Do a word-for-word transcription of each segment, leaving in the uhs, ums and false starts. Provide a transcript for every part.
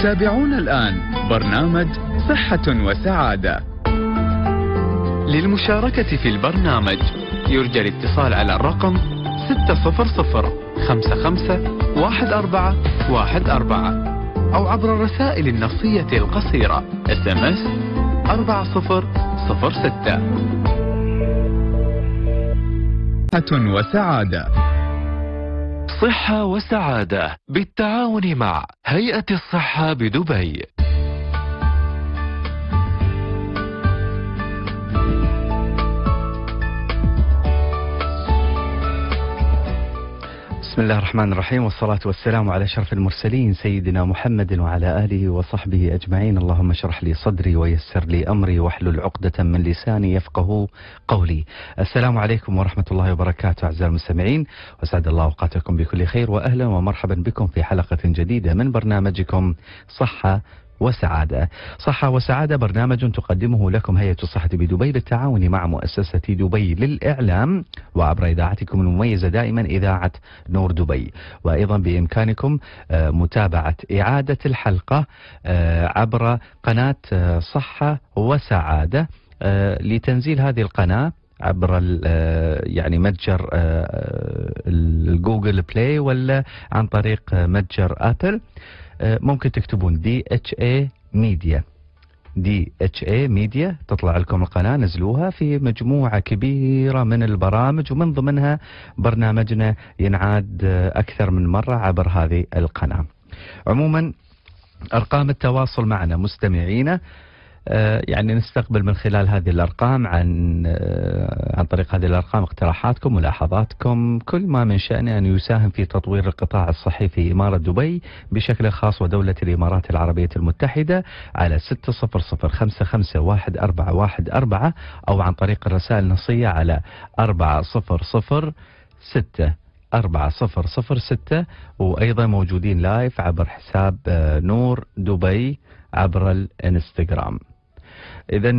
تابعونا الآن برنامج صحة وسعادة. للمشاركة في البرنامج يرجى الاتصال على الرقم ستة صفر صفر خمسة خمسة واحد أربعة واحد أربعة أو عبر الرسائل النصية القصيرة اس ام اس أربعة صفر صفر ستة. صحة وسعادة. صحة وسعادة بالتعاون مع هيئة الصحة بدبي. بسم الله الرحمن الرحيم، والصلاة والسلام على أشرف المرسلين سيدنا محمد وعلى آله وصحبه أجمعين. اللهم اشرح لي صدري ويسر لي أمري واحلل عقدة من لساني يفقه قولي. السلام عليكم ورحمة الله وبركاته أعزائي المستمعين، وسعد الله أوقاتكم بكل خير، وأهلا ومرحبا بكم في حلقة جديدة من برنامجكم صحة وسعادة. صحة وسعادة برنامج تقدمه لكم هيئة الصحة بدبي بالتعاون مع مؤسسة دبي للإعلام، وعبر إذاعتكم المميزة دائما إذاعة نور دبي. وأيضا بإمكانكم متابعة إعادة الحلقة عبر قناة صحة وسعادة لتنزيل هذه القناة عبر يعني متجر الجوجل بلاي ولا عن طريق متجر أبل. ممكن تكتبون دي اتش اي ميديا دي اتش اي ميديا تطلع لكم القناة، نزلوها في مجموعة كبيرة من البرامج، ومن ضمنها برنامجنا ينعاد أكثر من مرة عبر هذه القناة. عموما أرقام التواصل معنا مستمعينا، يعني نستقبل من خلال هذه الأرقام عن عن طريق هذه الأرقام اقتراحاتكم، ملاحظاتكم، كل ما من شأنه أن يساهم في تطوير القطاع الصحي في إمارة دبي بشكل خاص ودولة الإمارات العربية المتحدة على ستة صفر صفر خمسة خمسة واحد أربعة واحد أربعة أو عن طريق الرسائل النصية على أربعة صفر صفر ستة أربعة صفر صفر ستة. وأيضا موجودين لايف عبر حساب نور دبي عبر الانستغرام. إذا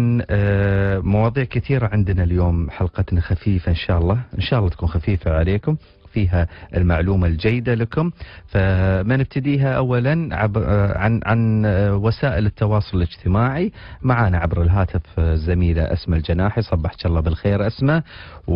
مواضيع كثيرة عندنا اليوم، حلقتنا خفيفة إن شاء الله، إن شاء الله تكون خفيفة عليكم، فيها المعلومة الجيدة لكم. فما نبتديها أولا عبر عن عن وسائل التواصل الاجتماعي. معنا عبر الهاتف زميلة أسماء الجناحي. صبحك الله بالخير أسماء،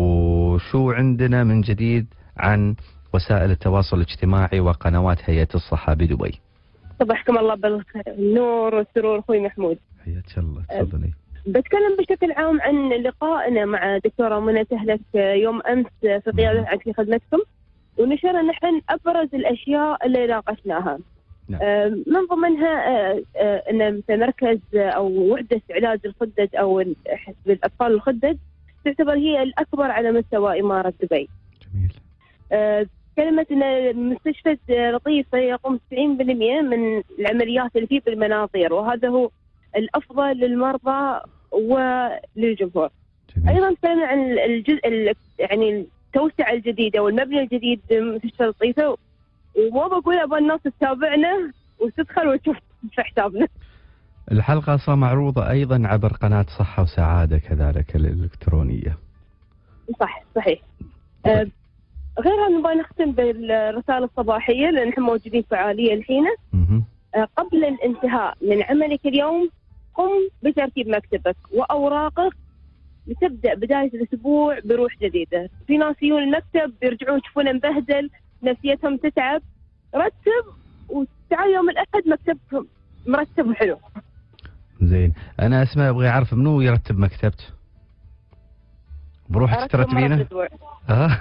وشو عندنا من جديد عن وسائل التواصل الاجتماعي وقنوات هيئة الصحة بدبي؟ صبحكم الله بالنور والسرور اخوي محمود. حياك الله، تفضلي. بتكلم بشكل عام عن لقائنا مع دكتورة منى تهلك يوم امس في قيادة في خدمتكم، ونشرنا نحن ابرز الاشياء اللي ناقشناها. نعم. من ضمنها ان في مركز او وحدة علاج الخدج او الاطفال الخدج تعتبر هي الاكبر على مستوى امارة دبي. جميل. كلمة أن مستشفى لطيفة يقوم تسعين بالمئة من العمليات اللي فيه بالمناظير، وهذا هو الأفضل للمرضى وللجمهور. جميل. أيضا تكلمنا عن الجزء يعني التوسعة الجديدة والمبنى الجديد مستشفى لطيفة، وما بقول أبغى الناس تتابعنا وتدخل وتشوف في حسابنا. الحلقة أصلا معروضة أيضا عبر قناة صحة وسعادة كذلك الإلكترونية. صح صحيح. أه غيرها نبغى نختم بالرسالة الصباحية لأن نحن موجودين فعالية الحين. قبل الانتهاء من عملك اليوم قم بترتيب مكتبك وأوراقك لتبدأ بداية الأسبوع بروح جديدة. في ناس يجون المكتب بيرجعون يشوفونه مبهدل، نفسيتهم تتعب. رتب وتعال يوم الأحد مكتبكم مرتب وحلو. زين، أنا أسماء أبغى أعرف منو يرتب مكتبته؟ بروح ترتبينه؟ اه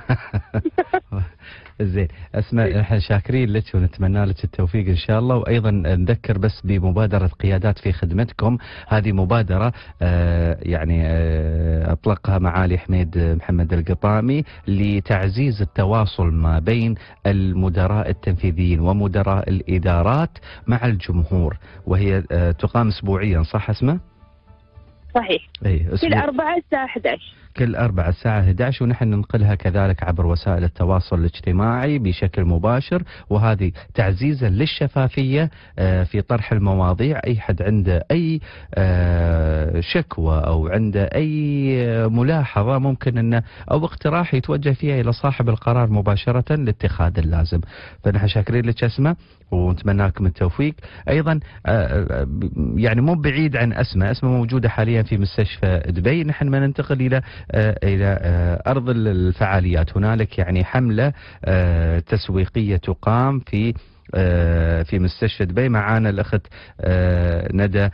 زين اسماء، احنا شاكرين لك ونتمنى لك التوفيق ان شاء الله. وايضا نذكر بس بمبادره قيادات في خدمتكم. هذه مبادره آه يعني آه اطلقها معالي حميد محمد القطامي لتعزيز التواصل ما بين المدراء التنفيذيين ومدراء الادارات مع الجمهور، وهي آه تقام اسبوعيا، صح اسماء؟ صحيح. اي كل أربعة الساعة أحد عشر. كل أربعة الساعة أحد عشر، ونحن ننقلها كذلك عبر وسائل التواصل الاجتماعي بشكل مباشر، وهذه تعزيزا للشفافية في طرح المواضيع. أي حد عنده أي شكوى أو عنده أي ملاحظة ممكن أنه أو اقتراح يتوجه فيها إلى صاحب القرار مباشرة لاتخاذ اللازم. فنحن شاكرين لك أسماء ونتمنى لكم التوفيق. أيضا يعني مو بعيد عن أسماء، أسماء موجودة حاليا في مستشفى دبي. نحن ما ننتقل إلى إلى أرض الفعاليات. هنالك يعني حملة تسويقية تقام في في مستشفى دبي. معانا الأخت ندى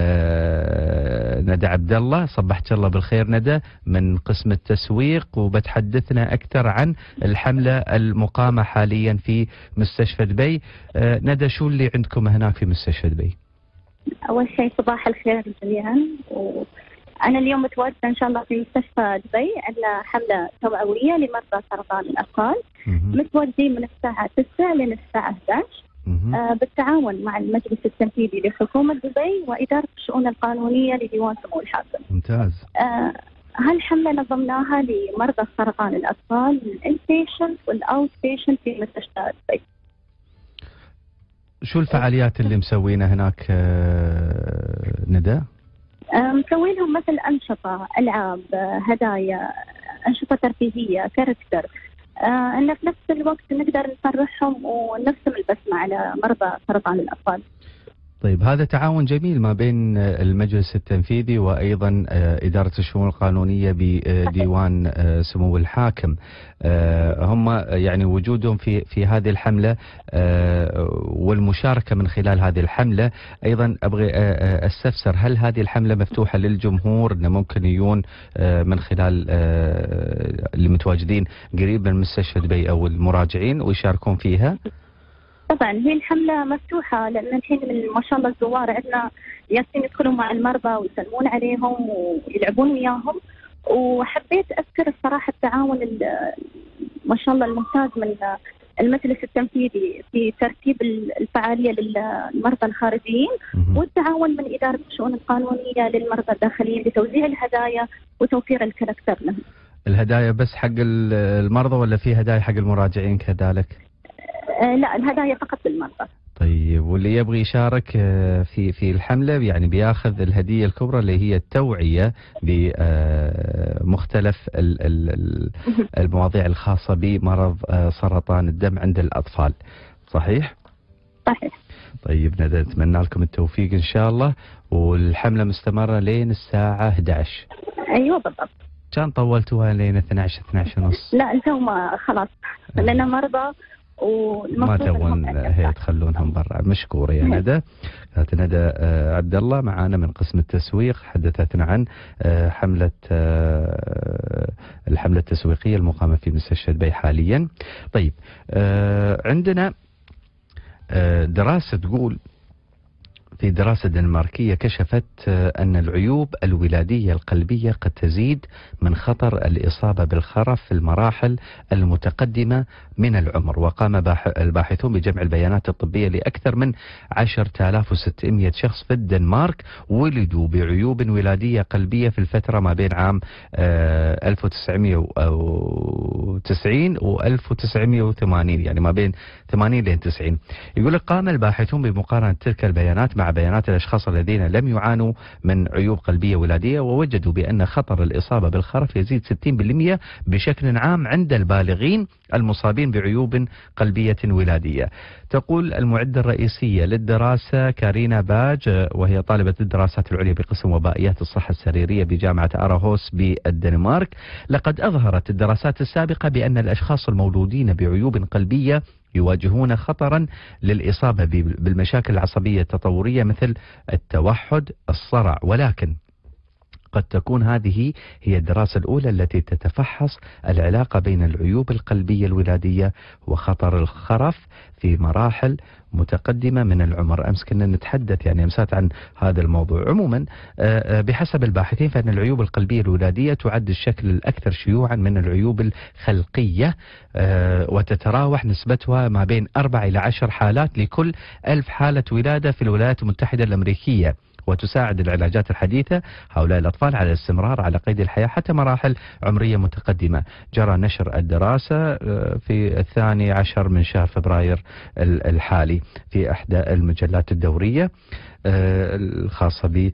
ندى عبد الله. صبحت الله بالخير ندى من قسم التسويق، وبتحدثنا أكثر عن الحملة المقامة حاليا في مستشفى دبي. ندى شو اللي عندكم هناك في مستشفى دبي؟ أول شيء صباح الخير جميعا، وأنا اليوم متواجدة إن شاء الله في مستشفى دبي على حملة توعوية لمرضى سرطان الأطفال. متواجدين من الساعة تسعة لين الساعة أحد عشر آه بالتعاون مع المجلس التنفيذي لحكومة دبي وإدارة الشؤون القانونية لديوان سمو الحاكم. ممتاز. آه هالحملة نظمناها لمرضى سرطان الأطفال الانبيشنت والأوت بيشنت في مستشفى دبي. شو الفعاليات اللي مسوينها هناك ندى؟ مسوينهم مثل أنشطة، ألعاب، هدايا، أنشطة ترفيهية، كاركتر، آه أن في نفس الوقت نقدر نفرحهم ونرسم البسمة على مرضى سرطان الأطفال. طيب هذا تعاون جميل ما بين المجلس التنفيذي وأيضا إدارة الشؤون القانونية بديوان سمو الحاكم. هم يعني وجودهم في في هذه الحملة والمشاركة من خلال هذه الحملة. أيضا أبغى أستفسر، هل هذه الحملة مفتوحة للجمهور أنه ممكن يجون من خلال اللي متواجدين قريب من مستشفى دبي أو المراجعين ويشاركون فيها؟ طبعا هي الحملة مفتوحة، لأن الحين من ما شاء الله الزوار عندنا ياسين يدخلون مع المرضى ويسلمون عليهم ويلعبون وياهم. وحبيت أذكر الصراحة التعاون ما شاء الله الممتاز من المجلس التنفيذي في ترتيب الفعالية للمرضى الخارجيين، والتعاون من إدارة الشؤون القانونية للمرضى الداخليين لتوزيع الهدايا وتوفير الكاركتر لهم. الهدايا بس حق المرضى ولا في هدايا حق المراجعين كذلك؟ آه لا، الهدايا فقط للمرضى. طيب واللي يبغي يشارك في في الحملة يعني بياخذ الهدية الكبرى اللي هي التوعية بمختلف المواضيع الخاصة بمرض سرطان الدم عند الأطفال. صحيح؟ صحيح. طيب ندى نتمنى لكم التوفيق إن شاء الله، والحملة مستمرة لين الساعة أحد عشر. أيوة بالضبط. كان طولتوها لين اثني عشر اثني عشر ونص؟ لا انتم ما خلاص لنا مرضى ما تبون هي تخلونهم برا. مشكورة يا ندى. كانت ندى عبد الله معانا من قسم التسويق، حدثتنا عن حملة الحملة التسويقية المقامة في مستشفى دبي حاليا. طيب عندنا دراسة تقول، في دراسة دنماركية كشفت أن العيوب الولادية القلبية قد تزيد من خطر الإصابة بالخرف في المراحل المتقدمة من العمر. وقام الباحثون بجمع البيانات الطبية لأكثر من عشرة آلاف وستمئة شخص في الدنمارك ولدوا بعيوب ولادية قلبية في الفترة ما بين عام ألف وتسعمئة وتسعين و ألف وتسعمئة وثمانين، يعني ما بين ثمانين لين تسعين. يقول لك قام الباحثون بمقارنة تلك البيانات مع بيانات الأشخاص الذين لم يعانوا من عيوب قلبية ولادية، ووجدوا بأن خطر الإصابة بالخرف يزيد ستين بالمئة بشكل عام عند البالغين المصابين بعيوب قلبية ولادية. تقول المعدة الرئيسية للدراسة كارينا باج، وهي طالبة الدراسات العليا بقسم وبائيات الصحة السريرية بجامعة أراهوس بالدنمارك، لقد أظهرت الدراسات السابقة بأن الأشخاص المولودين بعيوب قلبية يواجهون خطرا للإصابة بالمشاكل العصبية التطورية مثل التوحد، الصرع، ولكن قد تكون هذه هي الدراسة الأولى التي تتفحص العلاقة بين العيوب القلبية الولادية وخطر الخرف في مراحل متقدمة من العمر. أمس كنا نتحدث يعني أمسات عن هذا الموضوع. عموما بحسب الباحثين فإن العيوب القلبية الولادية تعد الشكل الأكثر شيوعا من العيوب الخلقية، وتتراوح نسبتها ما بين أربع إلى عشر حالات لكل ألف حالة ولادة في الولايات المتحدة الأمريكية. وتساعد العلاجات الحديثة هؤلاء الأطفال على الاستمرار على قيد الحياة حتى مراحل عمرية متقدمة. جرى نشر الدراسة في الثاني عشر من شهر فبراير الحالي في إحدى المجلات الدورية الخاصة ب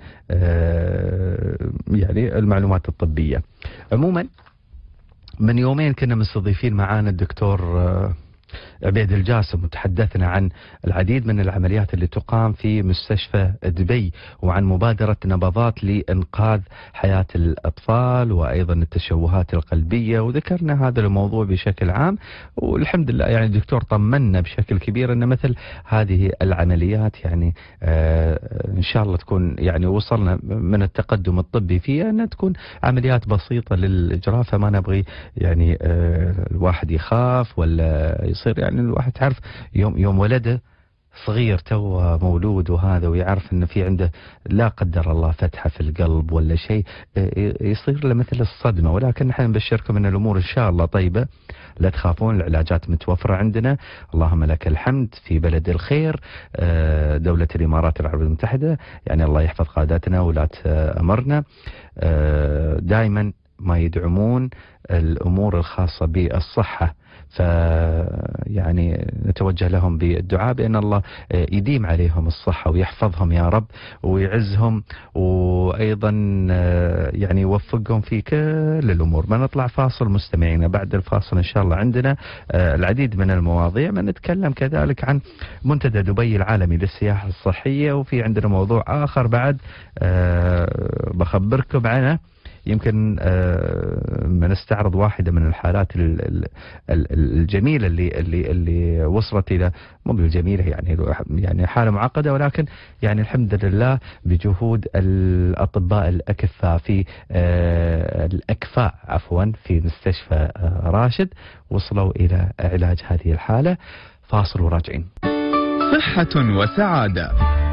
يعني المعلومات الطبية. عموما من يومين كنا مستضيفين معانا الدكتور عبيد الجاسم وتحدثنا عن العديد من العمليات اللي تقام في مستشفى دبي وعن مبادرة نبضات لإنقاذ حياة الأطفال وأيضا التشوهات القلبية، وذكرنا هذا الموضوع بشكل عام. والحمد لله يعني الدكتور طمنا بشكل كبير أن مثل هذه العمليات يعني آه إن شاء الله تكون يعني وصلنا من التقدم الطبي فيها أنها تكون عمليات بسيطة للإجراء، فما نبغي يعني آه الواحد يخاف ولا يصير يعني الواحد تعرف يوم يوم ولده صغير تو مولود وهذا ويعرف انه في عنده لا قدر الله فتحه في القلب ولا شيء يصير له مثل الصدمه. ولكن نحن نبشركم ان الامور ان شاء الله طيبه، لا تخافون، العلاجات متوفره عندنا اللهم لك الحمد في بلد الخير دوله الامارات العربيه المتحده. يعني الله يحفظ قادتنا ولاة امرنا دائما ما يدعمون الامور الخاصه بالصحه، ف يعني نتوجه لهم بالدعاء بأن الله يديم عليهم الصحة ويحفظهم يا رب ويعزهم، وأيضا يعني يوفقهم في كل الأمور. ما نطلع فاصل مستمعينا، بعد الفاصل إن شاء الله عندنا العديد من المواضيع، ما نتكلم كذلك عن منتدى دبي العالمي للسياحة الصحية، وفي عندنا موضوع آخر بعد بخبركم عنه. يمكن ما نستعرض واحدة من الحالات الجميلة اللي اللي اللي وصلت إلى مو بالجميلة يعني يعني حالة معقدة، ولكن يعني الحمد لله بجهود الأطباء الأكفاء في الأكفاء عفوا في مستشفى راشد وصلوا إلى علاج هذه الحالة. فاصل وراجعين. صحة وسعادة.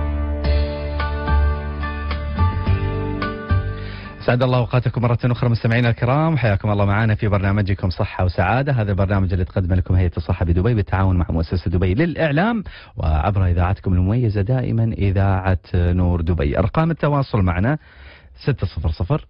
سعد الله اوقاتكم مرة أخرى مستمعينا الكرام، حياكم الله معنا في برنامجكم صحة وسعادة. هذا البرنامج اللي تقدم لكم هيئة الصحة بدبي بالتعاون مع مؤسسة دبي للإعلام وعبر إذاعتكم المميزة دائما إذاعة نور دبي. أرقام التواصل معنا ستة صفر صفر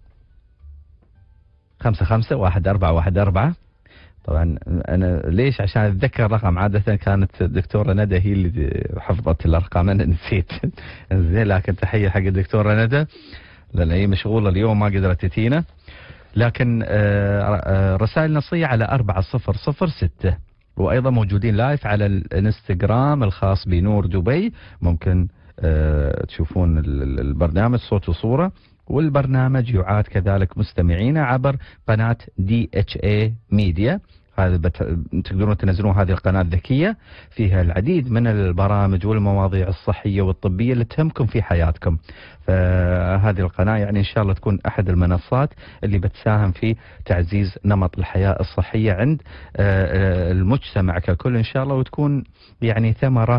خمسة خمسة واحد أربعة واحد أربعة. طبعا أنا ليش عشان أتذكر رقم، عادة كانت الدكتورة ندى هي اللي حفظت الأرقام أنا نسيت زين، لكن تحية حق الدكتورة ندى لأن هي مشغولة اليوم ما قدرت تتينا. لكن رسائل نصية على أربعة صفر صفر ستة، وأيضا موجودين لايف على الانستغرام الخاص بنور دبي، ممكن تشوفون البرنامج صوت وصورة، والبرنامج يعاد كذلك مستمعينا عبر قناة دي اتش اي ميديا. هذا بت... تقدرون تنزلون هذه القناة الذكية، فيها العديد من البرامج والمواضيع الصحية والطبية اللي تهمكم في حياتكم. فهذه القناة يعني إن شاء الله تكون أحد المنصات اللي بتساهم في تعزيز نمط الحياة الصحية عند المجتمع ككل إن شاء الله، وتكون يعني ثمرة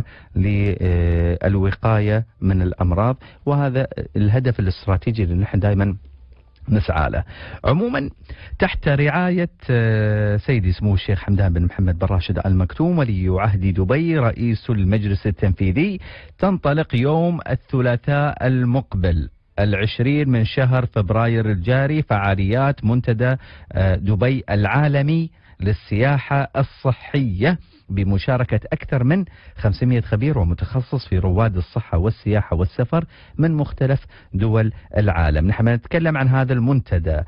للوقاية من الأمراض، وهذا الهدف الاستراتيجي اللي نحن دائما نسعى له. عموما تحت رعاية سيدي سمو الشيخ حمدان بن محمد بن راشد آل مكتوم ولي عهد دبي رئيس المجلس التنفيذي، تنطلق يوم الثلاثاء المقبل العشرين من شهر فبراير الجاري فعاليات منتدى دبي العالمي للسياحة الصحية بمشاركة أكثر من خمسمئة خبير ومتخصص في رواد الصحة والسياحة والسفر من مختلف دول العالم. نحن نتكلم عن هذا المنتدى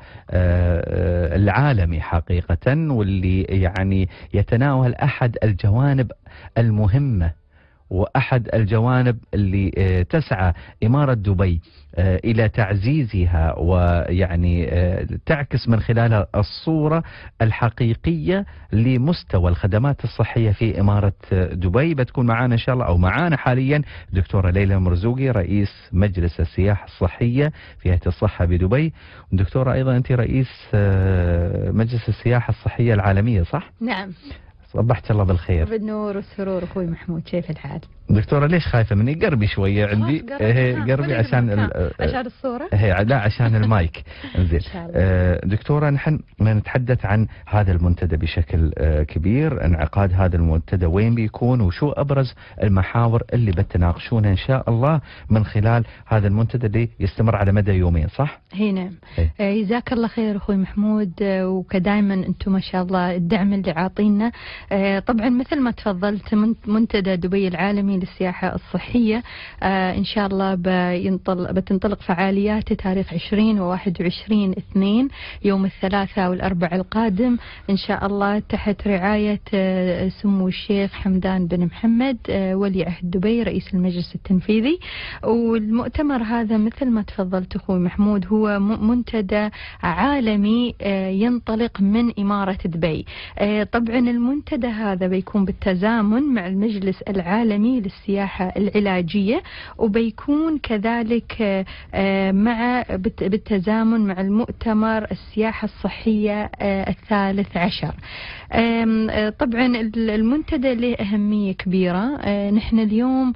العالمي حقيقة، واللي يعني يتناول أحد الجوانب المهمة وأحد الجوانب اللي تسعى إمارة دبي إلى تعزيزها، ويعني تعكس من خلالها الصورة الحقيقية لمستوى الخدمات الصحية في إمارة دبي. بتكون معانا إن شاء الله أو معانا حاليا دكتورة ليلى مرزوقي رئيس مجلس السياحة الصحية في هيئة الصحة بدبي. دكتورة أيضا أنت رئيس مجلس السياحة الصحية العالمية صح؟ نعم. صبحت الله بالخير. بالنور والسرور أخوي محمود، كيف الحال؟ دكتورة ليش خايفة مني؟ قربي شوية عندي. إيه قربي عشان ال... عشان الصورة؟ إيه لا عشان المايك. انزين. آه دكتورة نحن ما نتحدث عن هذا المنتدى بشكل آه كبير، انعقاد هذا المنتدى وين بيكون وشو أبرز المحاور اللي بتناقشونها إن شاء الله من خلال هذا المنتدى اللي يستمر على مدى يومين، صح؟ هي نعم. إيه. جزاك الله خير أخوي محمود، وكدائما أنتم ما شاء الله الدعم اللي عاطينا. آه طبعا مثل ما تفضلت منتدى دبي العالمي للسياحة الصحية آه إن شاء الله بينطلق بتنطلق فعالياته تاريخ عشرين وواحد وعشرين اثنين يوم الثلاثاء والأربعاء القادم إن شاء الله تحت رعاية آه سمو الشيخ حمدان بن محمد آه ولي عهد دبي رئيس المجلس التنفيذي. والمؤتمر هذا مثل ما تفضلت أخوي محمود هو منتدى عالمي آه ينطلق من إمارة دبي. آه طبعا المنتدى هذا بيكون بالتزامن مع المجلس العالمي للسياحة العلاجية، وبيكون كذلك مع بالتزامن مع المؤتمر السياحة الصحية الثالث عشر. طبعا المنتدى له أهمية كبيرة. نحن اليوم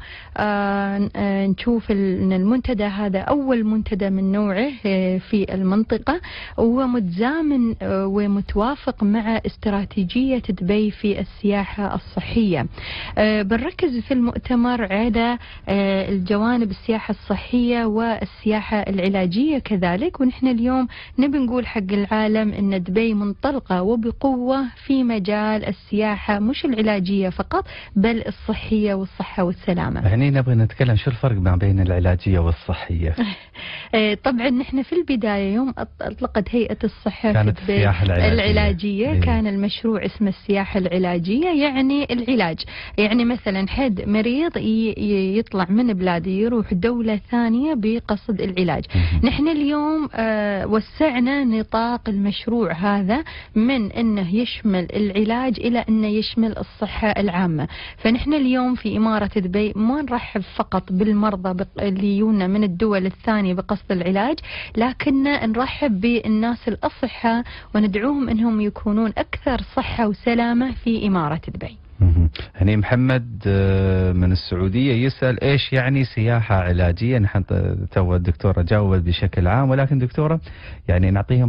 نشوف أن المنتدى هذا أول منتدى من نوعه في المنطقة، وهو متزامن ومتوافق مع استراتيجية دبي في السياحة الصحية. بنركز في المؤتمر على الجوانب السياحة الصحية والسياحة العلاجية كذلك. ونحن اليوم نبي نقول حق العالم أن دبي منطلقة وبقوة في مجال السياحة، مش العلاجية فقط بل الصحية والصحة والسلامة. هني نبغى نتكلم شو الفرق ما بين العلاجية والصحية. طبعا نحن في البداية يوم أطلقت هيئة الصحة كانت في دبي العلاجية, العلاجية. إيه. كان المشروع اسمه السياحة العلاجية، يعني العلاج، يعني مثلا حد مريض يطلع من بلاده يروح دولة ثانية بقصد العلاج. نحن اليوم آه وسعنا نطاق المشروع هذا من أنه يشمل العلاج إلى أنه يشمل الصحة العامة. فنحن اليوم في إمارة دبي ما نرحب فقط بالمرضى اللي يجونا من الدول الثانية بقصد العلاج، لكن نرحب بالناس الأصحاء وندعوهم أنهم يكونون أكثر صحة وسلامة في إمارة دبي. هني محمد من السعودية يسأل إيش يعني سياحة علاجية. نحن تو الدكتورة جاوبت بشكل عام، ولكن دكتورة يعني نعطيهم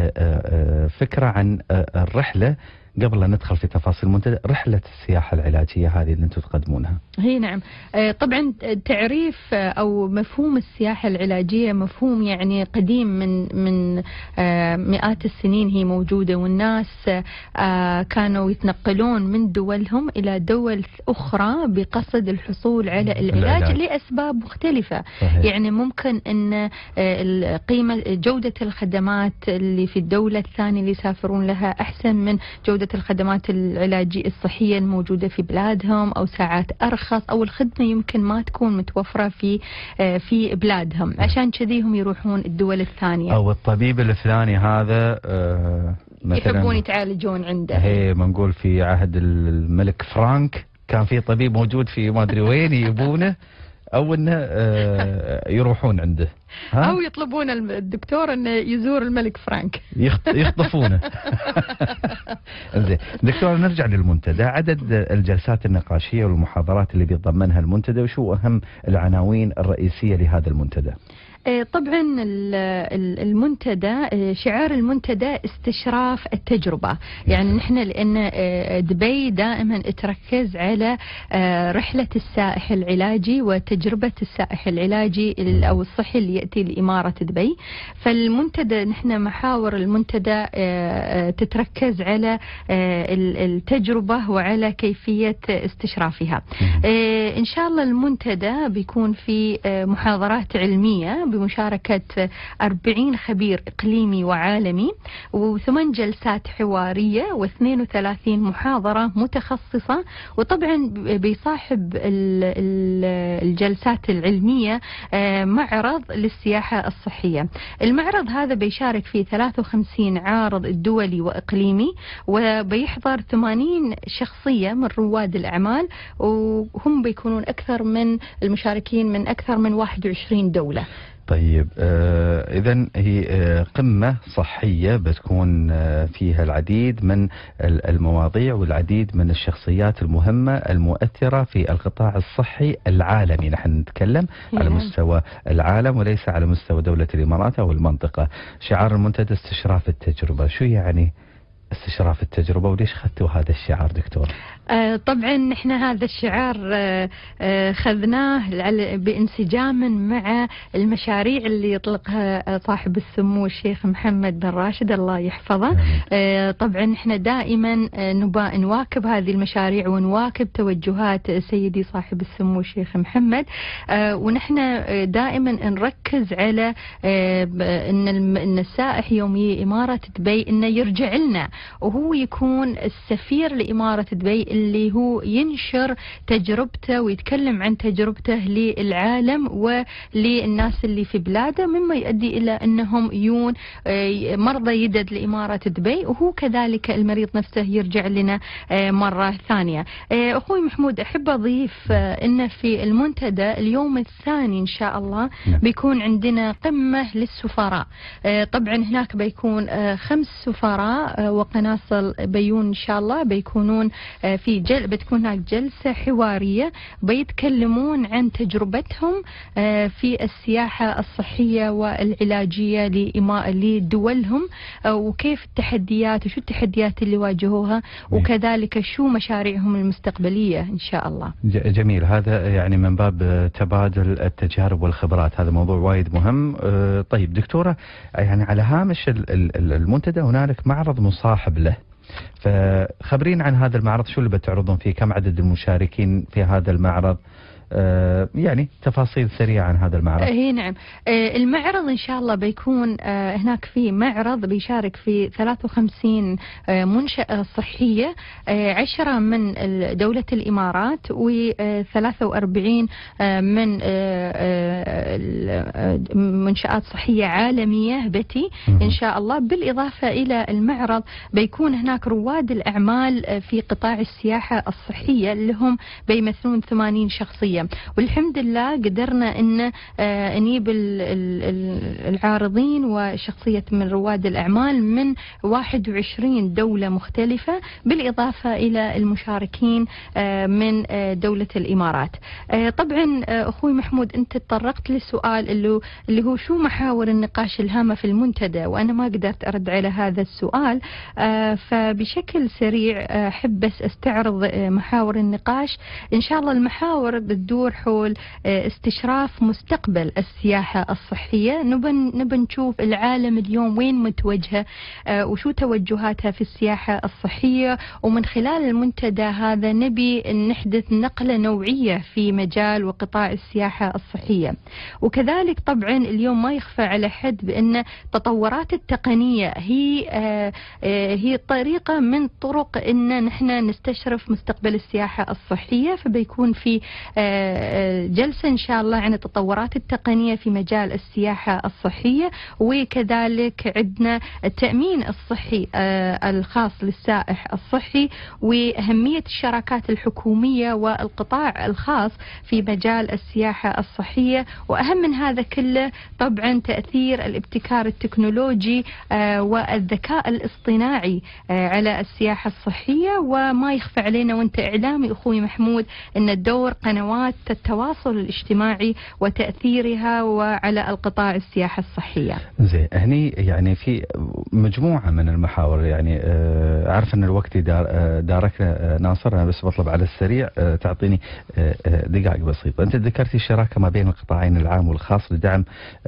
فكرة عن الرحلة قبل لا ندخل في تفاصيل المنتدى. رحلة السياحة العلاجية هذه اللي أنتم تقدمونها. هي نعم. طبعا تعريف أو مفهوم السياحة العلاجية مفهوم يعني قديم، من من مئات السنين هي موجودة، والناس كانوا يتنقلون من دولهم إلى دول أخرى بقصد الحصول على العلاج, العلاج. لأسباب مختلفة. صحيح. يعني ممكن أن القيمة جودة الخدمات اللي في الدولة الثانية اللي يسافرون لها أحسن من جودة الخدمات العلاجية الصحية الموجودة في بلادهم، أو ساعات أرخص، أو الخدمة يمكن ما تكون متوفرة في في بلادهم، عشان كذي هم يروحون الدول الثانية. أو الطبيب الفلاني هذا آه مثلا يحبون يتعالجون عنده. هي ما نقول في عهد الملك فرانك كان في طبيب موجود في ما أدري وين يبونه، أو إنه آه يروحون عنده، ها؟ أو يطلبون الدكتور إنه يزور الملك فرانك يخطفونه. زين دكتور، نرجع للمنتدى. عدد الجلسات النقاشية والمحاضرات اللي بيتضمنها المنتدى، وشو أهم العناوين الرئيسية لهذا المنتدى؟ طبعا المنتدى، شعار المنتدى استشراف التجربة. يعني نحن لأن دبي دائما تركز على رحلة السائح العلاجي وتجربة السائح العلاجي أو الصحي اللي يأتي لإمارة دبي. فالمنتدى نحن محاور المنتدى تتركز على التجربة وعلى كيفية استشرافها. إن شاء الله المنتدى بيكون في محاضرات علمية بمشاركة أربعين خبير إقليمي وعالمي، وثمان جلسات حوارية، واثنين وثلاثين محاضرة متخصصة. وطبعا بيصاحب الجلسات العلمية معرض للسياحة الصحية. المعرض هذا بيشارك فيه ثلاثة وخمسين عارض دولي وإقليمي، وبيحضر ثمانين شخصية من رواد الأعمال، وهم بيكونون أكثر من المشاركين من أكثر من واحد وعشرين دولة. طيب آه إذن هي آه قمة صحية بتكون آه فيها العديد من المواضيع والعديد من الشخصيات المهمة المؤثرة في القطاع الصحي العالمي. نحن نتكلم على مستوى العالم وليس على مستوى دولة الإمارات أو المنطقة. شعار المنتدى استشراف التجربة، شو يعني استشراف التجربة وليش خدتوا هذا الشعار دكتور؟ آه طبعا نحن هذا الشعار آه آه خذناه بانسجام مع المشاريع اللي يطلقها صاحب السمو الشيخ محمد بن راشد الله يحفظه. آه طبعا نحن دائما نبا نواكب هذه المشاريع ونواكب توجهات سيدي صاحب السمو الشيخ محمد. آه ونحن دائما نركز على آه ان ان السائح يومي إمارة دبي انه يرجع لنا وهو يكون السفير لإمارة دبي اللي هو ينشر تجربته ويتكلم عن تجربته للعالم وللناس اللي في بلاده، مما يؤدي إلى أنهم يون مرضى يدد لإمارة دبي، وهو كذلك المريض نفسه يرجع لنا مرة ثانية. أخوي محمود أحب أضيف أن في المنتدى اليوم الثاني إن شاء الله بيكون عندنا قمة للسفراء. طبعا هناك بيكون خمس سفراء وقناصل بيون إن شاء الله بيكونون في جل بتكون هناك جلسة حوارية بيتكلمون عن تجربتهم في السياحة الصحية والعلاجية لدولهم، وكيف التحديات وشو التحديات اللي واجهوها وكذلك شو مشاريعهم المستقبلية إن شاء الله. جميل، هذا يعني من باب تبادل التجارب والخبرات، هذا موضوع وايد مهم. طيب دكتورة، يعني على هامش المنتدى هنالك معرض مصاحب له، فخبرين عن هذا المعرض، شو اللي بتعرضون فيه، كم عدد المشاركين في هذا المعرض، آه يعني تفاصيل سريعة عن هذا المعرض. اي نعم، آه المعرض ان شاء الله بيكون آه هناك في معرض بيشارك في ثلاثة وخمسين آه منشأة صحية، آه عشرة من دولة الإمارات وثلاثة وأربعين آه من آه آه منشآت صحية عالمية بتي ان شاء الله. بالإضافة إلى المعرض بيكون هناك رواد الأعمال في قطاع السياحة الصحية اللي هم بيمثلون ثمانين شخصية، والحمد لله قدرنا ان نجيب العارضين وشخصية من رواد الأعمال من واحد وعشرين دولة مختلفة، بالإضافة إلى المشاركين من دولة الإمارات. طبعا أخوي محمود أنت تطرقت للسؤال اللي هو شو محاور النقاش الهامة في المنتدى، وأنا ما قدرت أرد على هذا السؤال، فبشكل سريع أحب بس أستعرض محاور النقاش. إن شاء الله المحاور بتدور حول استشراف مستقبل السياحة الصحية، نبن نبن نشوف العالم اليوم وين متوجهة وشو توجهاتها في السياحة الصحية، ومن خلال المنتدى هذا نبي نحدث نقلة نوعية في مجال وقطاع السياحة الصحية. وكذلك طبعا اليوم ما يخفى على حد بأن تطورات التقنية هي هي طريقة من طرق أن نحن نستشرف مستقبل السياحة الصحية، فبيكون في جلسة إن شاء الله عن التطورات التقنية في مجال السياحة الصحية، وكذلك عندنا التأمين الصحي الخاص للسائح الصحي وأهمية الشراكات الحكومية والقطاع الخاص في مجال السياحة الصحية، وأهم من هذا كله طبعا تأثير الابتكار التكنولوجي والذكاء الاصطناعي على السياحة الصحية. وما يخفى علينا وانت إعلامي أخوي محمود أن الدور قنوات التواصل الاجتماعي وتأثيرها وعلى القطاع السياحة الصحية. زين، هني يعني في مجموعة من المحاور، يعني أعرف أن الوقت دار داركنا ناصر، أنا بس بطلب على السريع تعطيني دقائق بسيطة. أنت ذكرتي الشراكة ما بين القطاعين العام والخاص لدعم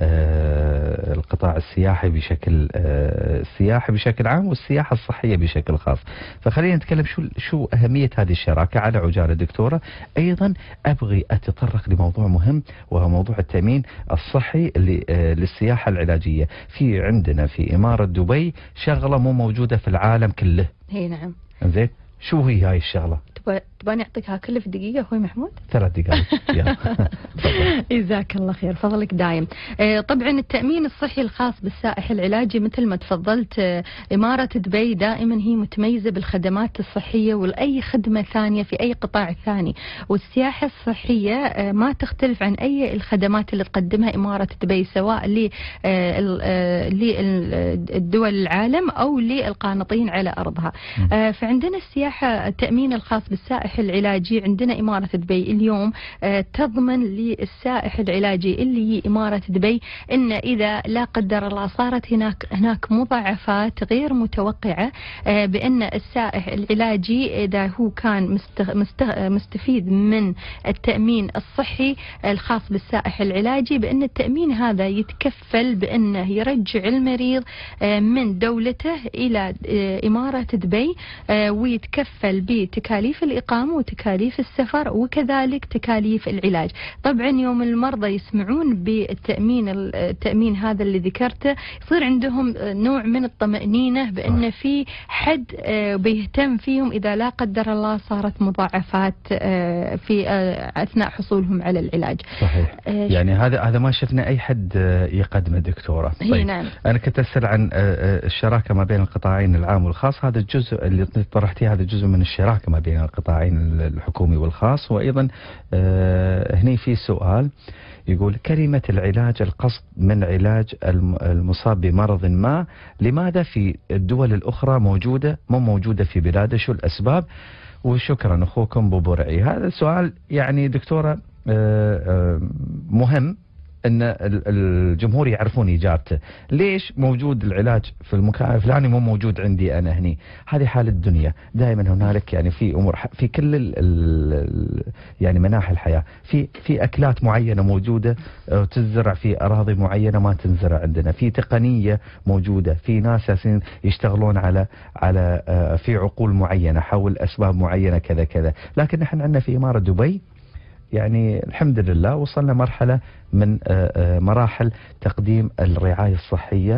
القطاع السياحي بشكل السياحي بشكل عام والسياحة الصحية بشكل خاص، فخلينا نتكلم شو شو أهمية هذه الشراكة على عجالة دكتورة. أيضا أبغي أتطرق لموضوع مهم وهو موضوع التأمين الصحي للسياحة العلاجية. في عندنا في إمارة دبي شغلة مو موجودة في العالم كله. هي نعم. زين، شو هي هاي الشغلة؟ تبغى نعطيك كله في دقيقة أخوي محمود؟ ثلاث دقائق. جزاك الله خير، فضلك دايم. طبعا التأمين الصحي الخاص بالسائح العلاجي مثل ما تفضلت، إمارة دبي دائما هي متميزة بالخدمات الصحية وأي خدمة ثانية في أي قطاع ثاني، والسياحة الصحية ما تختلف عن أي الخدمات اللي تقدمها إمارة دبي سواء للدول العالم أو للقانطين على أرضها. فعندنا السياحة التأمين الخاص بالسائح العلاجي، عندنا إمارة دبي اليوم تضمن للسائح العلاجي اللي هي إمارة دبي إن إذا لا قدر الله صارت هناك هناك مضاعفات غير متوقعة، بأن السائح العلاجي إذا هو كان مستفيد من التأمين الصحي الخاص بالسائح العلاجي، بأن التأمين هذا يتكفل بأنه يرجع المريض من دولته إلى إمارة دبي، ويتكفل بتكاليف الإقامة وتكاليف السفر وكذلك تكاليف العلاج. طبعا يوم المرضى يسمعون بالتأمين التأمين هذا اللي ذكرته يصير عندهم نوع من الطمأنينة بأن في حد بيهتم فيهم إذا لا قدر الله صارت مضاعفات في أثناء حصولهم على العلاج. صحيح. يعني هذا هذا ما شفنا أي حد يقدمه دكتورة. طيب. نعم. أنا كنت أسأل عن الشراكة ما بين القطاعين العام والخاص، هذا الجزء اللي طرحتيه هذا جزء من الشراكة ما بين القطاعين الحكومي والخاص. وأيضا هنا في سؤال يقول كلمة العلاج القصد من علاج المصاب بمرض ما، لماذا في الدول الأخرى موجودة مو موجودة في بلاده؟ شو الأسباب؟ وشكرا أخوكم بو برعي. هذا السؤال يعني دكتورة مهم ان الجمهور يعرفون اجابته. ليش موجود العلاج في المكان الفلاني مو موجود عندي انا هني؟ هذه حال الدنيا، دائما هنالك يعني في امور في كل ال ال يعني مناحي الحياه، في في اكلات معينه موجوده تزرع في اراضي معينه ما تنزرع عندنا، في تقنيه موجوده، في ناس ياسين يشتغلون على على في عقول معينه حول اسباب معينه كذا كذا. لكن نحن عندنا في اماره دبي يعني الحمد لله وصلنا مرحلة من مراحل تقديم الرعاية الصحية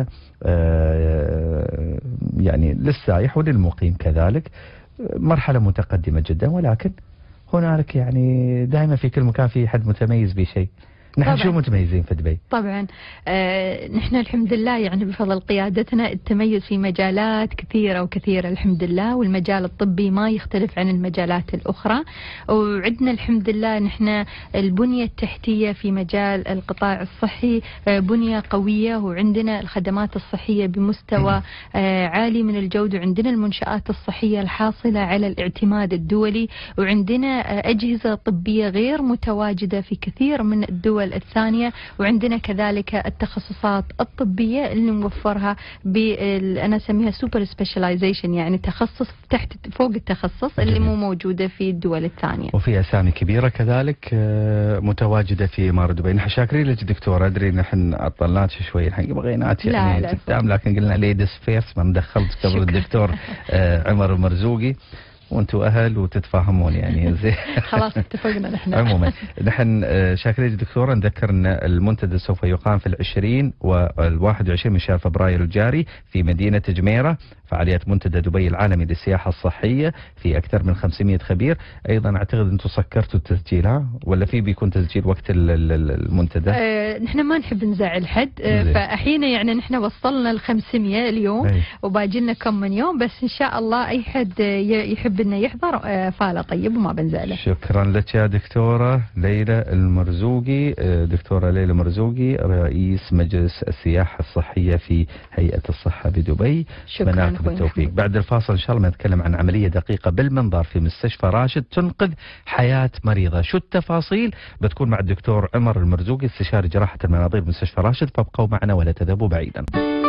يعني للسائح وللمقيم كذلك، مرحلة متقدمة جدا. ولكن هنالك يعني دائما في كل مكان في حد متميز بشيء. نحن طبعًا. شو متميزين في دبي؟ طبعا آه نحن الحمد لله يعني بفضل قيادتنا التميز في مجالات كثيرة وكثيرة الحمد لله، والمجال الطبي ما يختلف عن المجالات الأخرى. وعندنا الحمد لله نحن البنية التحتية في مجال القطاع الصحي آه بنية قوية، وعندنا الخدمات الصحية بمستوى آه عالي من الجودة، وعندنا المنشآت الصحية الحاصلة على الاعتماد الدولي، وعندنا آه أجهزة طبية غير متواجدة في كثير من الدول الثانية، وعندنا كذلك التخصصات الطبية اللي نوفرها بال أنا أسميها سوبر سبيشاليزيشن، يعني تخصص تحت فوق التخصص اللي مو موجودة في الدول الثانية. وفي أسامي كبيرة كذلك متواجدة في إمارة دبي. نحن شاكرين لك دكتورة، أدري نحن عطلناك شوي الحين بغينات يعني قدام، لكن قلنا ليديز فيرست ما ندخلت قبل الدكتور عمر المرزوقي، وانتم اهل وتتفاهمون يعني زين. خلاص اتفقنا نحن. عموما نحن شاكرين دكتوره. نذكر ان المنتدى سوف يقام في العشرين والواحد وعشرين من شهر فبراير الجاري في مدينه جميره، فعاليات منتدى دبي العالمي للسياحه الصحيه في اكثر من خمسمئة خبير. ايضا اعتقد انتم سكرتوا التسجيل ها ولا في بيكون تسجيل وقت المنتدى؟ اه نحن ما نحب نزعل حد، اه فاحين يعني نحن وصلنا ل خمسمئة اليوم وباجي لنا كم من يوم، بس ان شاء الله اي حد يحب انه يحضر فاله طيب وما بنزعله. شكرا لك يا دكتوره ليلى المرزوقي. دكتوره ليلى المرزوقي رئيس مجلس السياحه الصحيه في هيئه الصحه بدبي. شكرا بالتوفيق. بعد الفاصل ان شاء الله نتكلم عن عمليه دقيقه بالمنظار في مستشفى راشد تنقذ حياه مريضه. شو التفاصيل؟ بتكون مع الدكتور عمر المرزوقي استشاري جراحه المناظير بمستشفى راشد، فابقوا معنا ولا تذهبوا بعيدا.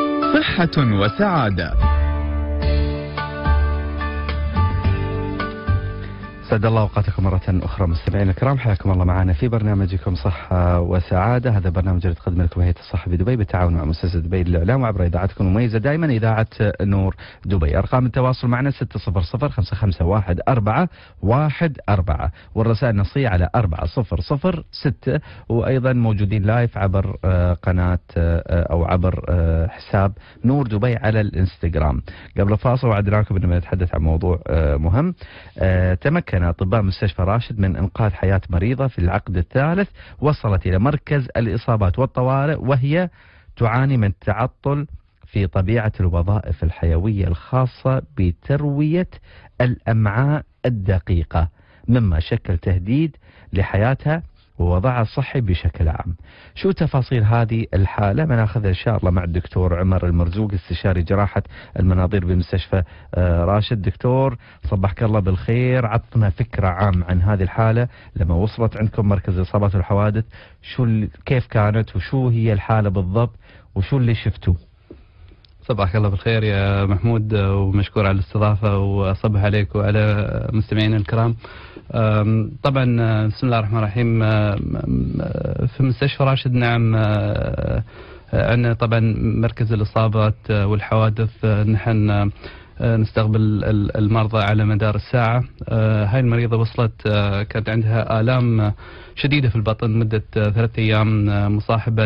صحه وسعاده. سعد الله اوقاتكم مرة أخرى مستمعينا الكرام، حياكم الله معنا في برنامجكم صحة وسعادة. هذا برنامج اللي تقدم لكم هيئة الصحة بدبي بالتعاون مع مؤسسة دبي للإعلام وعبر إذاعتكم المميزة دائما إذاعة نور دبي. أرقام التواصل معنا ستة صفر صفر خمسة خمسة واحد أربعة واحد أربعة، والرسائل النصية على أربعة صفر صفر ستة، وأيضا موجودين لايف عبر قناة أو عبر حساب نور دبي على الانستغرام. قبل الفاصل وعدناكم أننا نتحدث عن موضوع مهم. تمكن تمكن أطباء مستشفى راشد من إنقاذ حياة مريضة في العقد الثالث وصلت إلى مركز الإصابات والطوارئ، وهي تعاني من تعطل في طبيعة الوظائف الحيوية الخاصة بتروية الأمعاء الدقيقة، مما شكل تهديد لحياتها ووضعها الصحي بشكل عام. شو تفاصيل هذه الحالة؟ بناخذها إن شاء الله مع الدكتور عمر المرزوق، استشاري جراحة المناظير بمستشفى راشد. دكتور صبحك الله بالخير، عطنا فكرة عامة عن هذه الحالة لما وصلت عندكم مركز الإصابات والحوادث، شو كيف كانت وشو هي الحالة بالضبط وشو اللي شفتوه؟ صباحك الله بالخير يا محمود، ومشكور على الاستضافة، وأصبح عليك وعلى مستمعينا الكرام. طبعا بسم الله الرحمن الرحيم. في مستشفى راشد نعم عندنا طبعا مركز الإصابات والحوادث، نحن نستقبل المرضى على مدار الساعة. هاي المريضة وصلت كانت عندها آلام شديدة في البطن مدة ثلاثة أيام، مصاحبة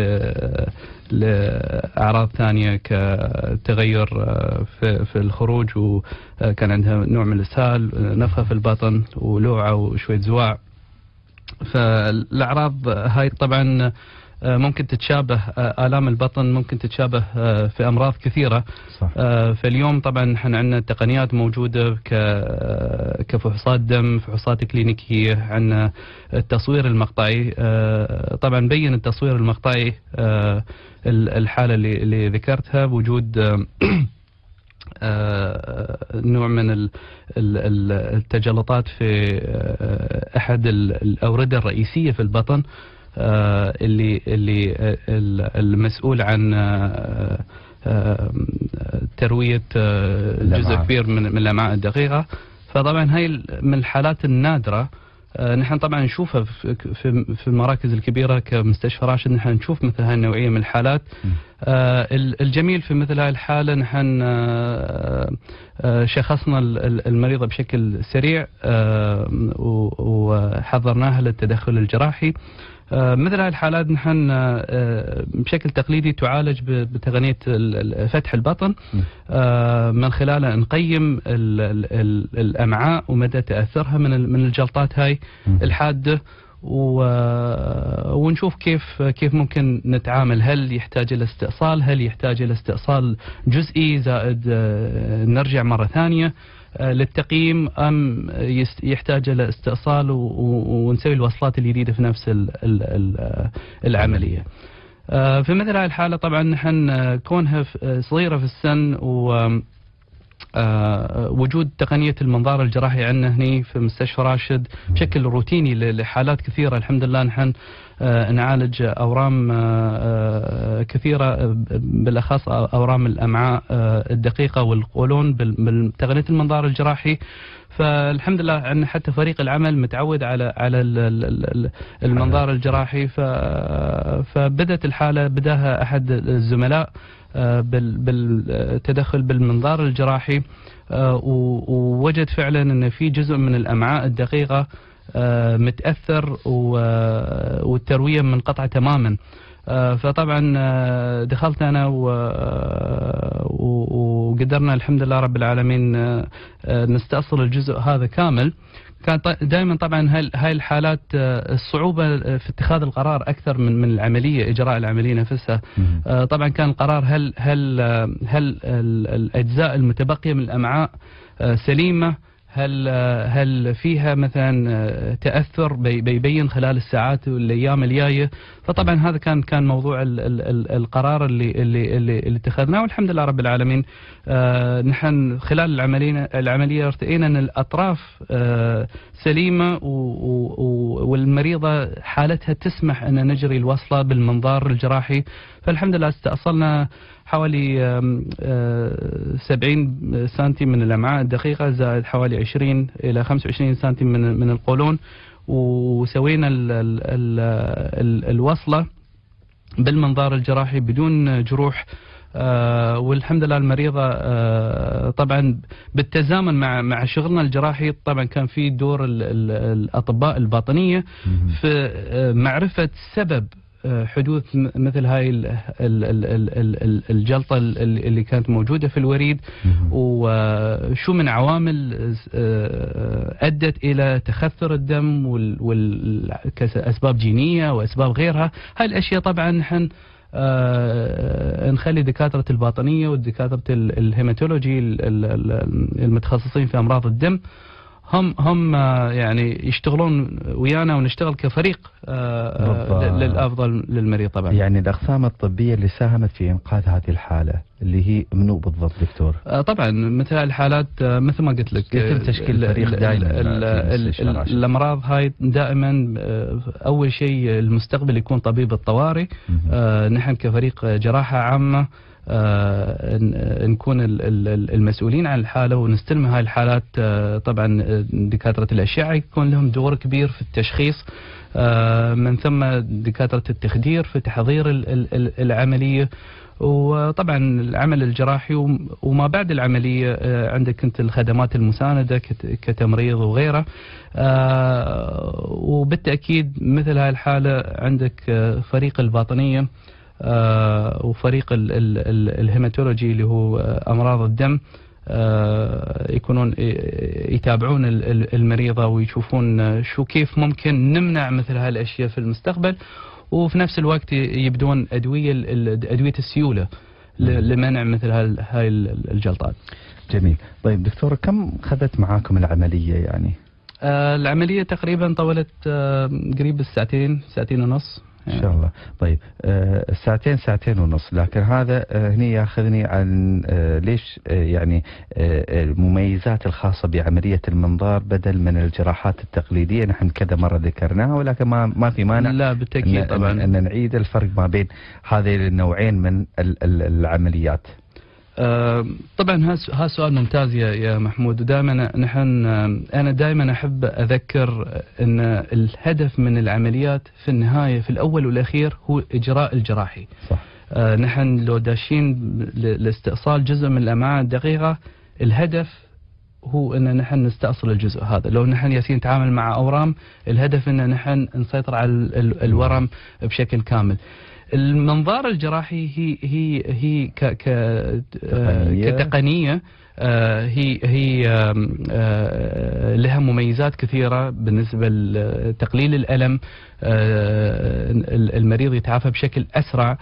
لأعراض ثانية كتغير في, في الخروج، وكان عندها نوع من الإسهال، نفخة في البطن ولوعة وشوية زواع. فالأعراض هاي طبعا ممكن تتشابه، آلام البطن ممكن تتشابه في أمراض كثيرة. صح. فاليوم طبعا نحن عندنا تقنيات موجودة كفحوصات دم، فحوصات كلينيكية، عندنا التصوير المقطعي. طبعا بين التصوير المقطعي الحالة اللي ذكرتها بوجود نوع من التجلطات في أحد الأوردة الرئيسية في البطن، آه اللي اللي المسؤول عن آه آه تروية آه جزء كبير من, من الأمعاء الدقيقة. فطبعا هاي من الحالات النادرة. آه نحن طبعا نشوفها في, في, في المراكز الكبيرة كمستشفى راشد، نحن نشوف مثل هاي النوعية من الحالات. آه الجميل في مثل هاي الحالة نحن آه آه شخصنا المريضة بشكل سريع، آه وحضرناها للتدخل الجراحي. مثل هذه الحالات نحن بشكل تقليدي تعالج بتقنية فتح البطن، من خلالها نقيم الأمعاء ومدى تأثرها من من الجلطات هاي الحادة، ونشوف كيف كيف ممكن نتعامل. هل يحتاج إلى استئصال؟ هل يحتاج إلى استئصال جزئي زائد نرجع مرة ثانية للتقييم، أم يحتاج إلى استئصال ونسوي الوصلات الجديدة في نفس العملية. في مثل هذه الحالة طبعا نحن كونها صغيرة في السن ووجود تقنية المنظار الجراحي عندنا هني في مستشفى راشد بشكل روتيني لحالات كثيرة، الحمد لله نحن نعالج أورام كثيرة، بالأخص أورام الأمعاء الدقيقة والقولون بتقنية المنظار الجراحي. فالحمد لله عندنا حتى فريق العمل متعود على على المنظار الجراحي. فبدت الحالة بداها أحد الزملاء بالتدخل بالمنظار الجراحي، ووجد فعلا أن في جزء من الأمعاء الدقيقة متأثر والتروية منقطعة تماما. فطبعا دخلت أنا وقدرنا الحمد لله رب العالمين نستأصل الجزء هذا كامل. كان دائما طبعا هاي الحالات الصعوبة في اتخاذ القرار أكثر من من العملية، إجراء العملية نفسها. طبعا كان القرار هل هل هل الأجزاء المتبقية من الأمعاء سليمة، هل هل فيها مثلا تأثر بيبين خلال الساعات والأيام الجاية. فطبعا هذا كان كان موضوع ال ال القرار اللي اللي اللي, اللي اتخذناه، والحمد لله رب العالمين. آه نحن خلال العملية العملية ارتئينا أن الأطراف آه سليمة والمريضة حالتها تسمح أن نجري الوصلة بالمنظار الجراحي. فالحمد لله استأصلنا حوالي سبعين سنتي من الأمعاء الدقيقة زائد حوالي عشرين إلى خمسة وعشرين سنتي من من القولون، وسوينا ال ال ال الوصلة بالمنظار الجراحي بدون جروح. آه والحمد لله المريضة آه طبعا بالتزامن مع مع شغلنا الجراحي طبعا كان في دور ال ال الأطباء الباطنية في آه معرفة سبب حدوث مثل هاي الجلطة اللي كانت موجودة في الوريد، وشو من عوامل أدت إلى تخثر الدم والأسباب جينية وأسباب غيرها. هاي الأشياء طبعا نحن آه نخلي دكاترة الباطنية والدكاترة الهيماتولوجي المتخصصين في أمراض الدم هم هم آه يعني يشتغلون ويانا ونشتغل كفريق آه للأفضل للمريض. طبعا يعني الأقسام الطبية اللي ساهمت في إنقاذ هذه الحالة اللي هي منو بالضبط دكتور؟ آه طبعا مثل الحالات آه مثل ما قلت لك يتم تشكيل فريق دائما. الأمراض هاي دائما آه أول شيء المستقبل يكون طبيب الطوارئ. آه نحن كفريق جراحة عامة آه نكون المسؤولين عن الحالة ونستلم هاي الحالات. آه طبعا دكاترة الأشعة يكون لهم دور كبير في التشخيص، آه من ثم دكاترة التخدير في تحضير العملية، وطبعا العمل الجراحي وما بعد العملية عندك انت الخدمات المساندة كتمريض وغيره. وبالتأكيد مثل هاي الحالة عندك فريق الباطنية وفريق الهيماتولوجي اللي هو أمراض الدم يكونون يتابعون المريضة ويشوفون شو كيف ممكن نمنع مثل هاي الأشياء في المستقبل، وفي نفس الوقت يبدون أدوية أدوية السيولة لمنع مثل هاي الجلطات. جميل. طيب دكتور، كم خذت معاكم العملية يعني؟ آه العملية تقريبا طولت آه قريب الساعتين ساعتين ونص إن شاء الله. طيب آه ساعتين ساعتين ونص، لكن هذا آه هني ياخذني عن آه ليش آه يعني آه المميزات الخاصة بعملية المنظار بدل من الجراحات التقليدية. نحن كذا مرة ذكرناها، ولكن ما ما في مانع لا بالتأكيد طبعا أن, أن نعيد الفرق ما بين هذه النوعين من العمليات. آه طبعا هذا سؤال ممتاز يا يا محمود، ودائما نحن انا دائما احب اذكر ان الهدف من العمليات في النهايه في الاول والاخير هو اجراء الجراحي. صح. آه نحن لو داشين لاستئصال جزء من الامعاء الدقيقه، الهدف هو ان نحن نستأصل الجزء هذا. لو نحن ياسين نتعامل مع اورام، الهدف ان نحن نسيطر على الورم بشكل كامل. المنظار الجراحي هي هي هي ك ك تقنية. كتقنية هي هي لها مميزات كثيرة بالنسبة لتقليل الألم، المريض يتعافى بشكل أسرع،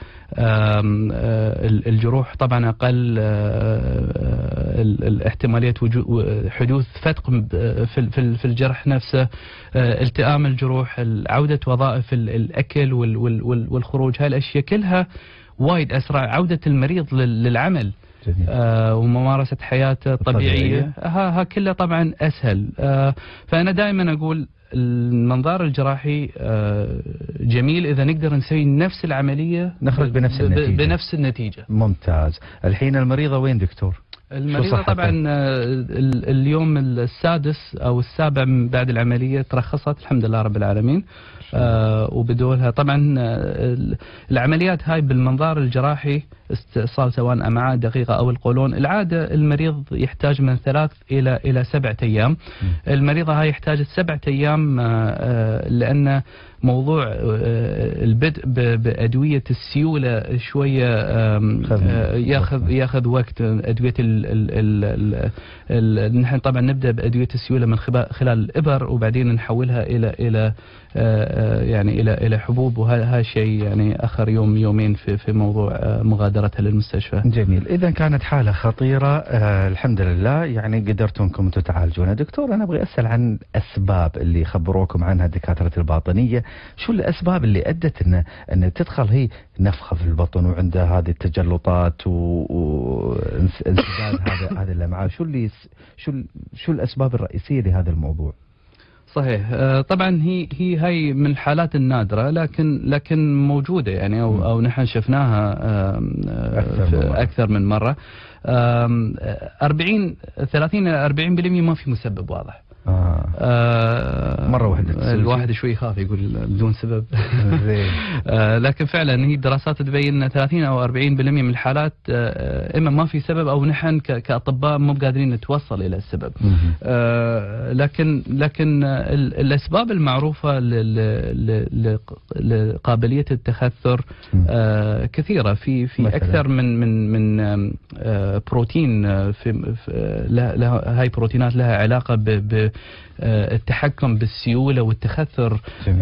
الجروح طبعا أقل، الاحتمالية حدوث فتق في الجرح نفسه، التئام الجروح، عودة وظائف الأكل والخروج، هاي الأشياء كلها وايد أسرع، عودة المريض للعمل آه وممارسة حياته الطبيعية، ها, ها كلها طبعا أسهل. آه فأنا دائما أقول المنظار الجراحي آه جميل إذا نقدر نسوي نفس العملية نخرج بنفس النتيجة. بنفس النتيجة. ممتاز. الحين المريضة وين دكتور؟ المريضة طبعا اليوم السادس أو السابع من بعد العملية ترخصت الحمد لله رب العالمين. آه وبدولها طبعا العمليات هاي بالمنظار الجراحي استئصال سواء أمعاء دقيقة أو القولون، العادة المريض يحتاج من ثلاث إلى إلى سبعة أيام. المريضة هاي يحتاج سبعة أيام آه لأن موضوع آه البدء بأدوية السيولة شوية آه ياخذ ياخذ وقت. أدوية ال ال ال ال نحن طبعا نبدأ بأدوية السيولة من خلال الإبر، وبعدين نحولها إلى إلى آه يعني إلى إلى حبوب، وهذا شيء يعني أخر يوم يومين في في موضوع آه مغادرتها للمستشفى. جميل. إذا كانت حالة خطيرة آه الحمد لله يعني قدرتم انكم تعالجونها. دكتور أنا أبغى أسأل عن أسباب اللي خبروكم عنها دكاترة الباطنية، شو الأسباب اللي أدت إن إن تدخل هي نفخة في البطن وعندها هذه التجلطات وانسداد هذا هذا الأمعاء، شو اللي شو شو الأسباب الرئيسية لهذا الموضوع؟ صحيح. طبعا هي هي هاي من الحالات النادرة، لكن لكن موجودة يعني او او نحن شفناها أكثر, أكثر من مرة. أربعين ثلاثين إلى أربعين بالمئة ما في مسبب واضح. آه. آه مرة واحدة الواحد شوي يخاف يقول بدون سبب. لكن فعلا هي الدراسات تبين أن ثلاثين أو أربعين بالمئة من الحالات إما ما في سبب أو نحن كأطباء مو قادرين نتوصل إلى السبب. لكن لكن الأسباب المعروفة لقابلية التخثر كثيرة. في في أكثر من من من بروتين في لها هاي بروتينات لها علاقة بالتحكم بالسيولة والتخثر.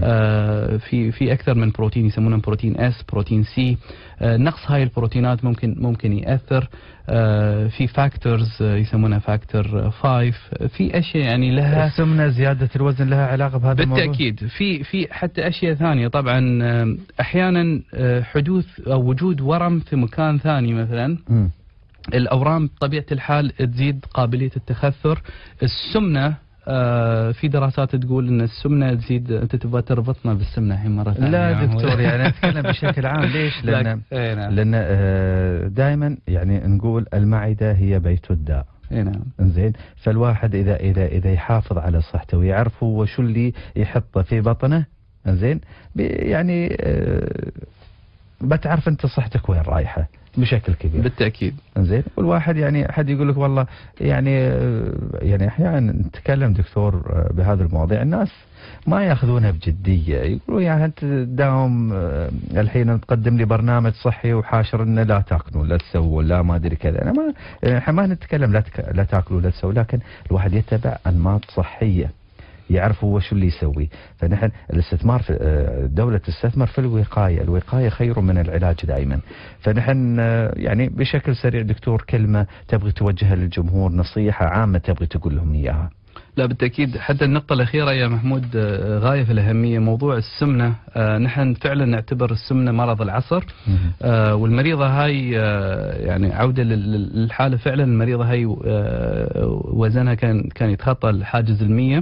في في أكثر من بروتين يسمونه بروتين اس، بروتين سي. نقص هاي البروتينات ممكن ممكن يأثر. في فاكتورز يسمونها فاكتور خمسة. في اشياء يعني لها السمنة، زيادة الوزن لها علاقة بهذا الموضوع؟ بالتأكيد. في في حتى اشياء ثانية طبعا. احيانا حدوث او وجود ورم في مكان ثاني مثلا. م. الأورام بطبيعة الحال تزيد قابلية التخثر. السمنة آه في دراسات تقول ان السمنه تزيد. انت تبغى تربطنا بالسمنه الحين مره ثانيه؟ لا دكتور، يعني اتكلم بشكل عام. ليش؟ لان لان آه دائما يعني نقول المعده هي بيت الداء. اي نعم. انزين، فالواحد اذا اذا اذا يحافظ على صحته ويعرف هو شو اللي يحطه في بطنه، انزين، يعني آه بتعرف انت صحتك وين رايحه بشكل كبير. بالتأكيد. زين، والواحد يعني حد يقول لك والله يعني يعني احيانا نتكلم دكتور بهذه المواضيع، الناس ما ياخذونها بجديه، يقولوا يعني انت داوم الحين تقدم لي برنامج صحي وحاشر انه لا تاكلوا لا تسووا لا ما ادري كذا. انا ما احنا ما نتكلم لا تك... لا تاكلوا لا تسووا، لكن الواحد يتبع انماط صحيه، يعرف هو شو اللي يسوي. فنحن الاستثمار في الدولة تستثمر في الوقاية، الوقاية خير من العلاج دائما. فنحن يعني بشكل سريع دكتور كلمة تبغي توجهها للجمهور، نصيحة عامة تبغي تقول لهم إياها؟ لا بالتأكيد. حتى النقطة الأخيرة يا محمود غاية في الأهمية، موضوع السمنة. آه نحن فعلا نعتبر السمنة مرض العصر. آه والمريضة هاي آه يعني عودة للحالة، فعلا المريضة هاي آه وزنها كان كان يتخطى الحاجز المية.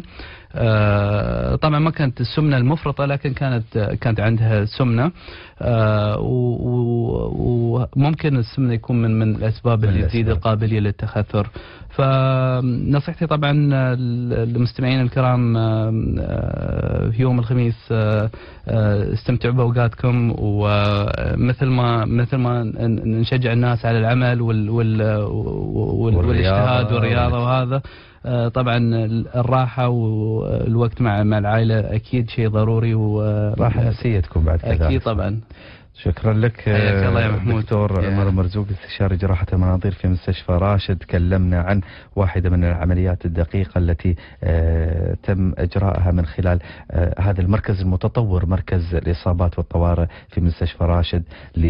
آه طبعا ما كانت السمنة المفرطة، لكن كانت كانت عندها سمنة. آه وممكن السمنة يكون من من الأسباب اللي تزيد القابلية للتخثر. فنصيحتي طبعا للمستمعين الكرام في يوم الخميس استمتعوا بأوقاتكم، ومثل ما مثل ما نشجع الناس على العمل وال وال والاجتهاد والرياضة، وهذا طبعا الراحة والوقت مع مع العائلة أكيد شيء ضروري، وراحة نفسية تكون بعد كذا. أكيد طبعا. شكرا لك حياك الله يا محمود. دكتور عمر مرزوق، استشاري جراحة المناظير في مستشفى راشد. تكلمنا عن واحدة من العمليات الدقيقة التي آه تم إجراءها من خلال آه هذا المركز المتطور، مركز الإصابات والطوارئ في مستشفى راشد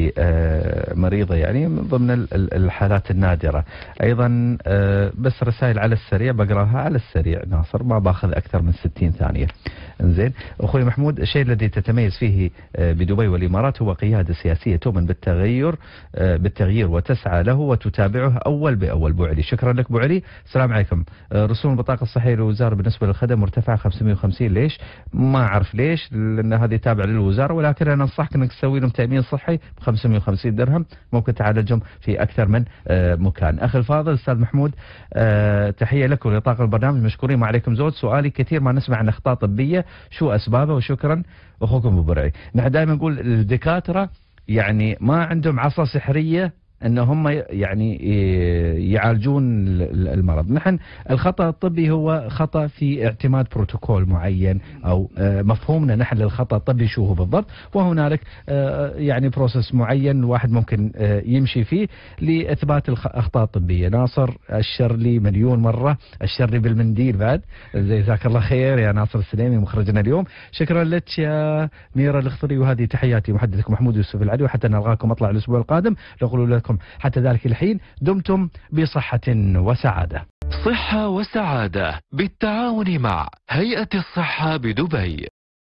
لمريضة يعني من ضمن الحالات النادرة. أيضا آه بس رسائل على السريع بقراها على السريع ناصر، ما باخذ أكثر من ستين ثانية. انزين أخوي محمود، الشيء الذي تتميز فيه آه بدبي والإمارات هو قيادة سياسية تؤمن بالتغير بالتغيير وتسعى له وتتابعه أول بأول. بو علي، شكرا لك بو علي. السلام عليكم. رسوم البطاقة الصحية للوزارة بالنسبة للخدم مرتفعة خمسمئة وخمسين، ليش؟ ما أعرف ليش، لأن هذه تابعة للوزارة، ولكن أنا أنصحك أنك تسوي لهم تأمين صحي ب خمسمئة وخمسين درهم، ممكن تعالجهم في أكثر من مكان. أخي الفاضل أستاذ محمود، تحية لك ولطاقم البرنامج، مشكورين. ما عليكم زود. سؤالي كثير ما نسمع عن أخطاء طبية، شو أسبابها؟ وشكرا أخوكم أبو برعي. نحن دائما نقول الدكاترة يعني ما عندهم عصا سحرية ان هم يعني يعالجون المرض. نحن الخطأ الطبي هو خطأ في اعتماد بروتوكول معين، او مفهومنا نحن للخطأ الطبي شو هو بالضبط، وهنالك يعني بروسس معين الواحد ممكن يمشي فيه لاثبات الاخطاء الطبية. ناصر اشر لي مليون مرة، اشر لي بالمنديل بعد، زي جزاك الله خير يا ناصر السليمي مخرجنا اليوم. شكرا لك يا ميرا الخضري، وهذه تحياتي محدثكم محمود يوسف العلي، وحتى نلقاكم اطلع الاسبوع القادم. نقول لكم حتى ذلك الحين دمتم بصحة وسعادة. صحة وسعادة بالتعاون مع هيئة الصحة بدبي.